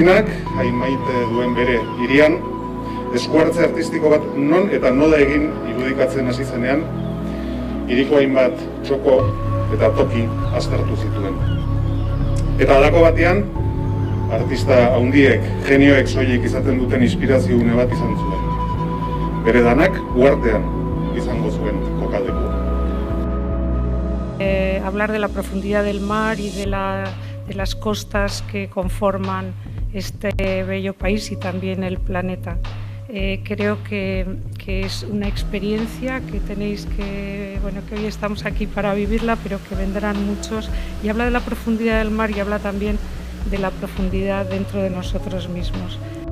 Martinak, hain maite duen bere hirian, eskuartze artistiko bat non eta nola egin irudikatzen hasi zenean, hiriko hainbat txoko eta toki aztertu zituen. Eta halako batean, artista handiek, genioek soilik izaten duten inspirazio-une bat izan zuen. Bere danak uhartean izango zuen kokaleku. Hablar de la profundidad del mar y de las costas que conforman este bello país y también el planeta. Creo que es una experiencia que tenéis que hoy estamos aquí para vivirla, pero que vendrán muchos. Y habla de la profundidad del mar y habla también de la profundidad dentro de nosotros mismos.